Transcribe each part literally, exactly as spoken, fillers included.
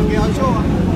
kéo chỗ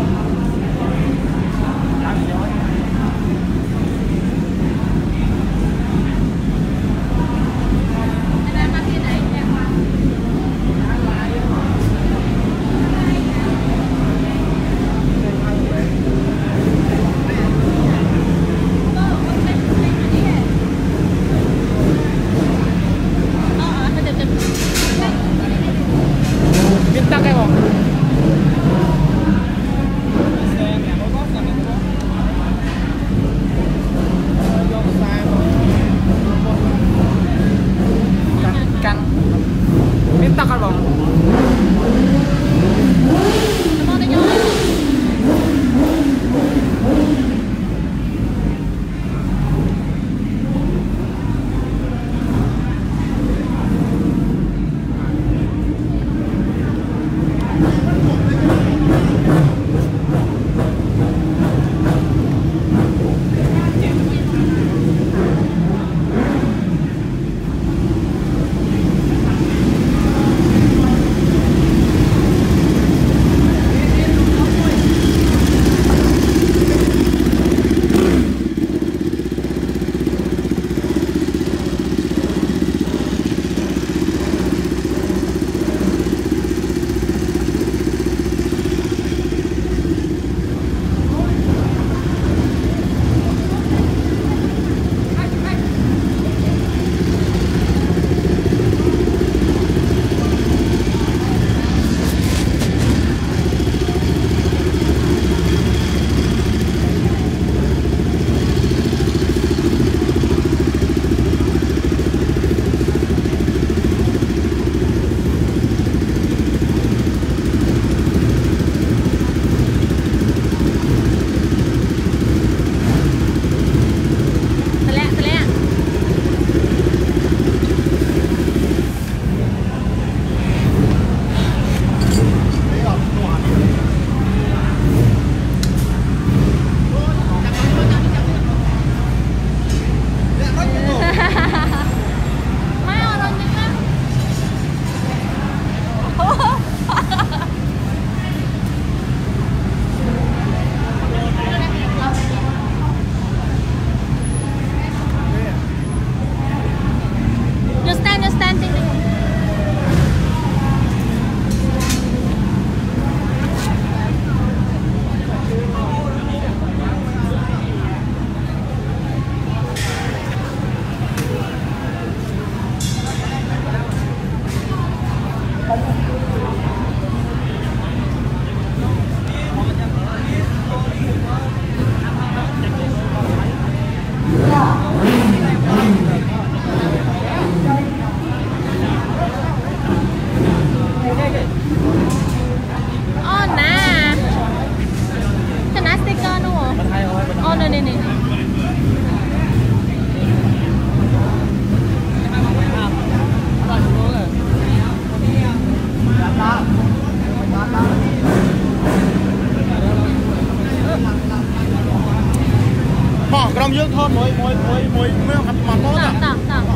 Trong dương thôn mỗi mỗi mỗi mỗi mấy hạt mà có tặng tặng tặng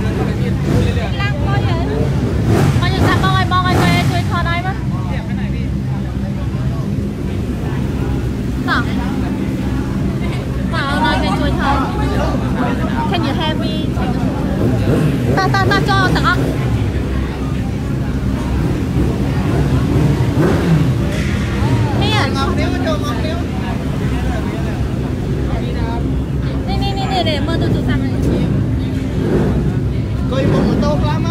lang coi vậy coi như sao coi coi coi chơi thon ai mất tặng tặng nói về chơi thon can you have me ta ta ta cho tặng ăn nè ngọc điếu cho ngọc điếu để mơ tôi tụi sang này coi một tô lắm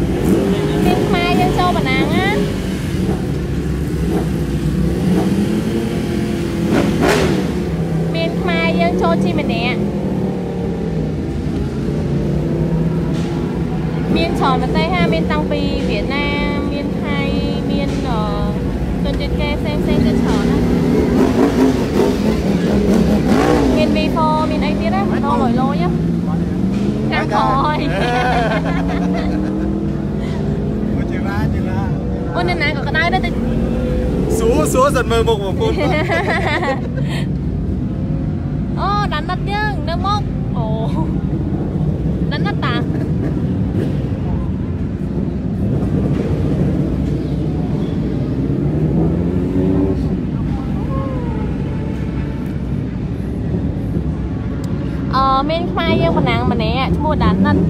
miền Mai dân châu bản nàng á miền Mai dân châu chi mình nè miền tròn và tây ha miền tăng pi Việt Nam miền Thái miền ở tuần trên kê xem xem trên tròn á miền before miền anh tiết á đâu lỗi lỗi nhá ngang khỏi ôi nên nàng có cái đai đó thì số số giật mơ mộng một phút ô đánh đất chứ nước mốc ồ đánh đất à ờ miền Mai dân bản nàng mà nè mua đánh đất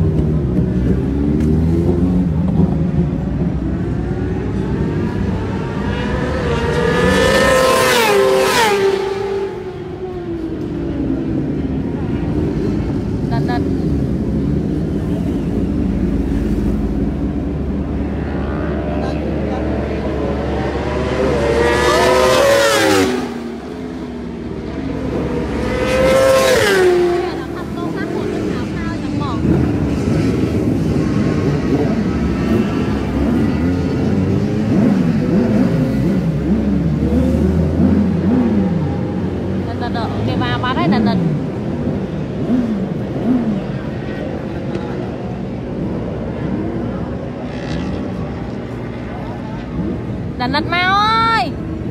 đánh đất mau ơi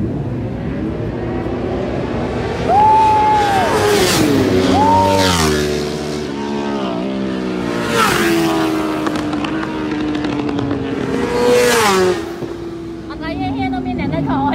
anh thấy hiên đâu miền này đây thôi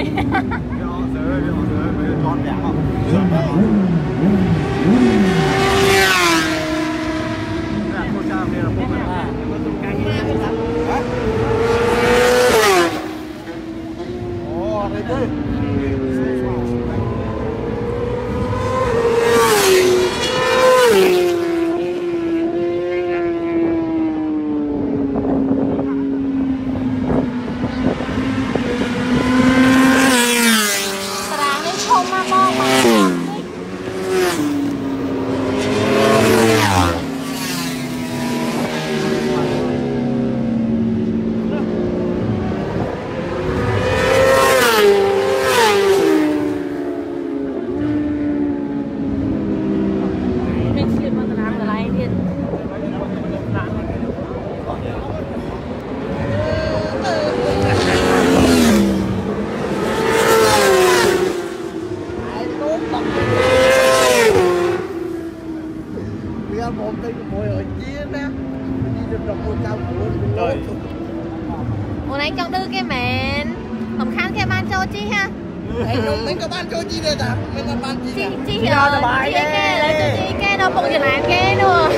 hôm nay trong đưa cái mền tầm khăn cái ban cho chi ha mình có ban cho chi đây ta mình có ban chi chi chi giờ chi cái lấy cho chi cái nó bụng gì làm cái nữa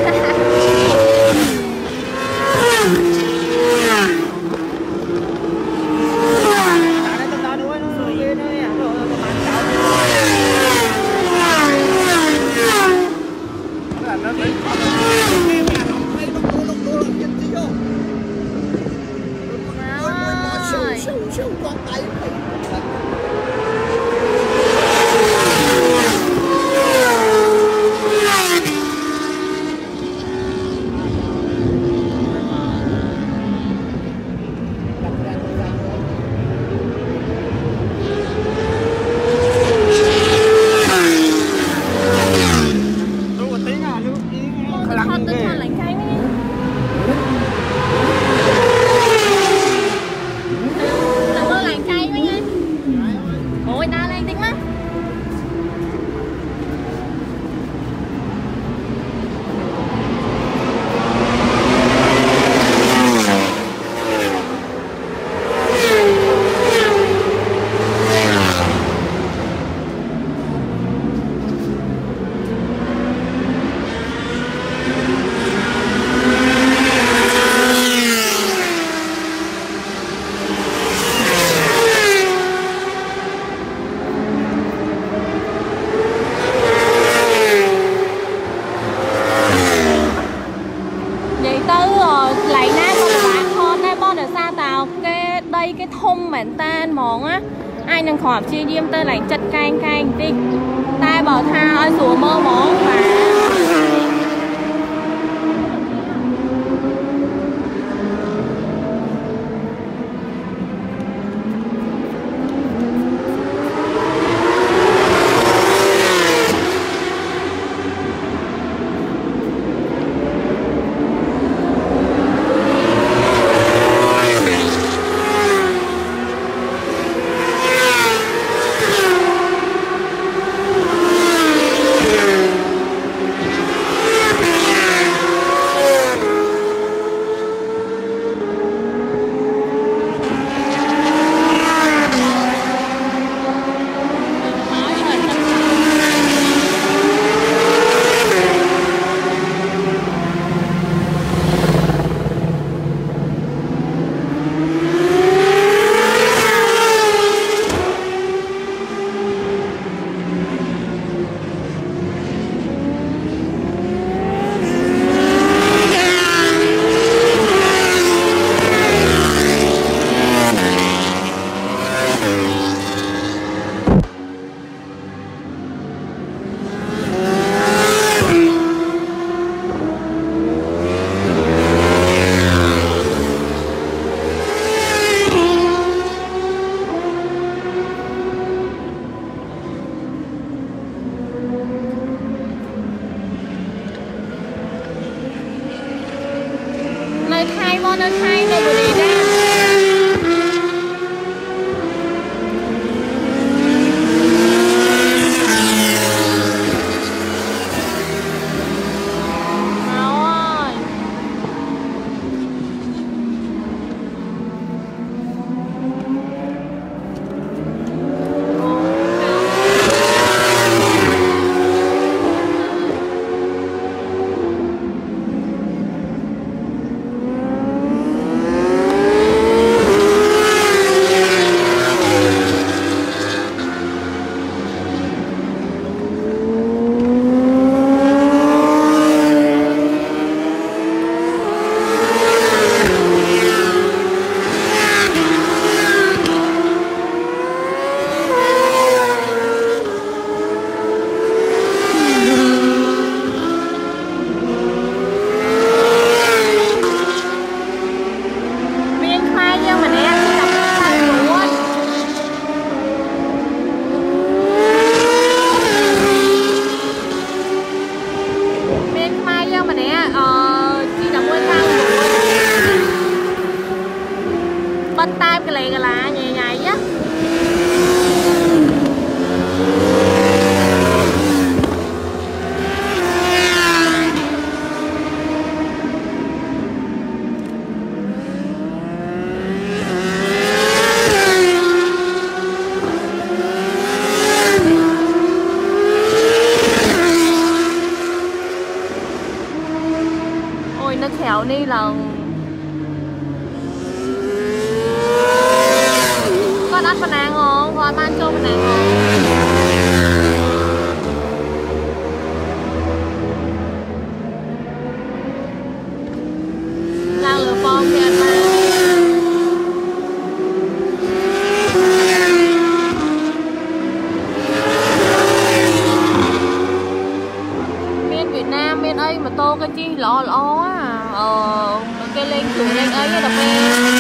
cái thùng bản tan món á ai nâng khỏi chia diêm tơ lạnh chật canh canh đi tai bỏ tha ơi sủa mơ món và nơi khai vô nơi khai nơi bữa đi ra máu ơi bắt tay cái này cái lá nhẹ nhảy á ôi nó khéo đi là con ăn phần nào ngon, con ăn cho phần nào ngon. Lang lửa phong thì ăn mà. Bên Việt Nam bên ấy mà tô cái chi lọ lọ á, ờ cái lên cửa lên ấy là bên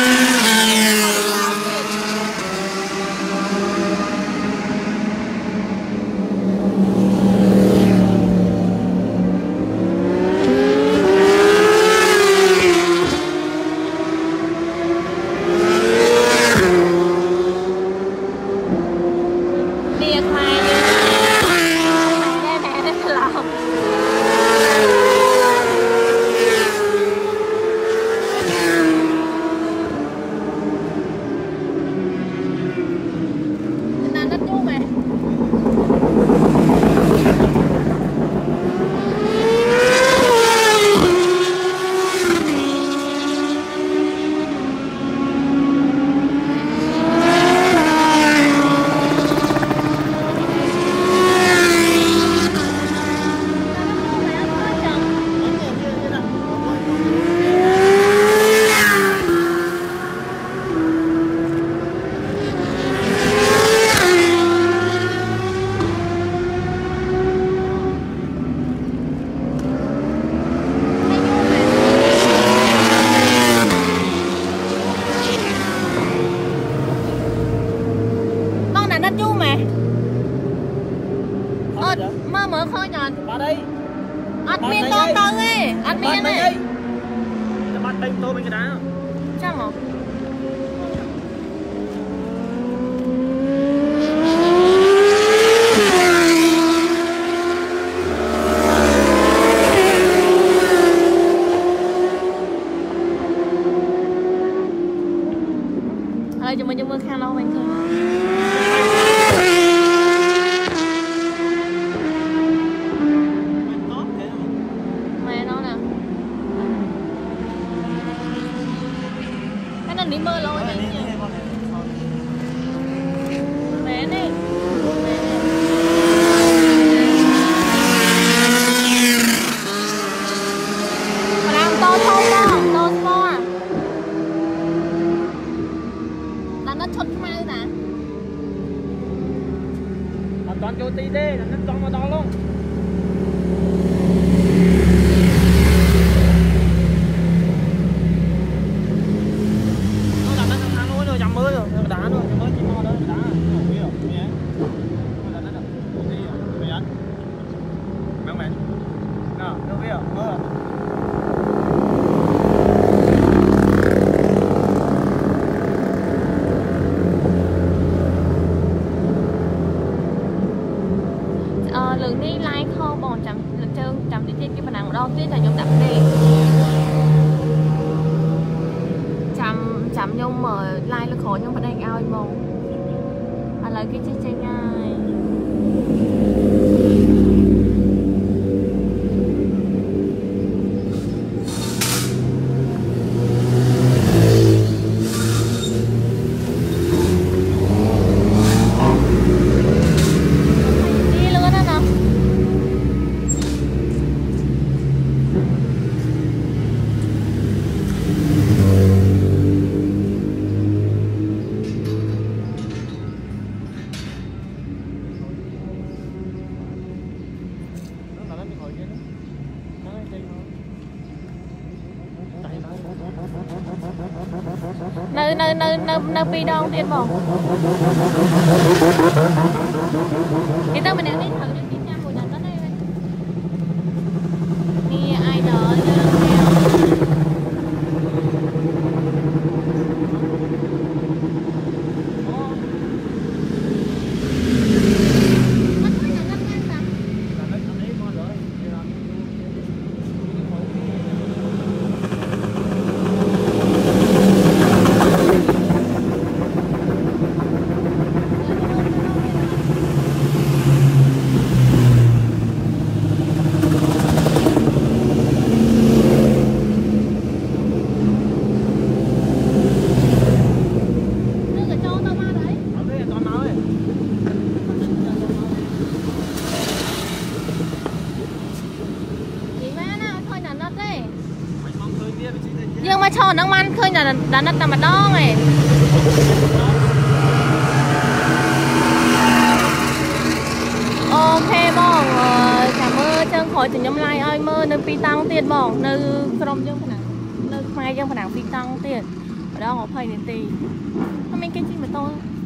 Chắc hả? Ơi chúng mình chúng mình khăn đâu mình thôi. Mẹ nó nè. Cái này đi mơ lôi này nhỉ. Mẹ đi. Mà đang to thông không? To to à? Là nó chốt mai hả? Hoàn toàn vô tí đi, là nó to mà to luôn. Nó đặt nó thằng thằng rồi, chậm mới rồi, đá rồi, mới chỉ mo đó, đá, nó biết rồi, nhé. Nó đặt nó đặt, đi rồi, mày ăn. Mày mày. Nào, đâu biết rồi, mơ. Lượng đi like kho bòn chậm lực trơn chậm đi trên cái phần nào đó tuyết là nhung đặt đi chậm chậm nhung mà like là khó nhung phải đánh ao mong à lời cái chơi chơi ngay nơi nơi nơi nơi nơi pi đâu tiền bò cái đâu mình đang đi thử đi tìm nhà của nhà nó đây đi ai đợi dương mà cho năng man khơi là đã nát tầm đó này ok bong cảm ơn chân khỏi từ nhóm like ơi mơ nơi pi tăng tiền bong nơi from dương phần nào nơi mai dương phần nào pi tăng tiền ở đó họ phải đến tì mình cái gì mà tôi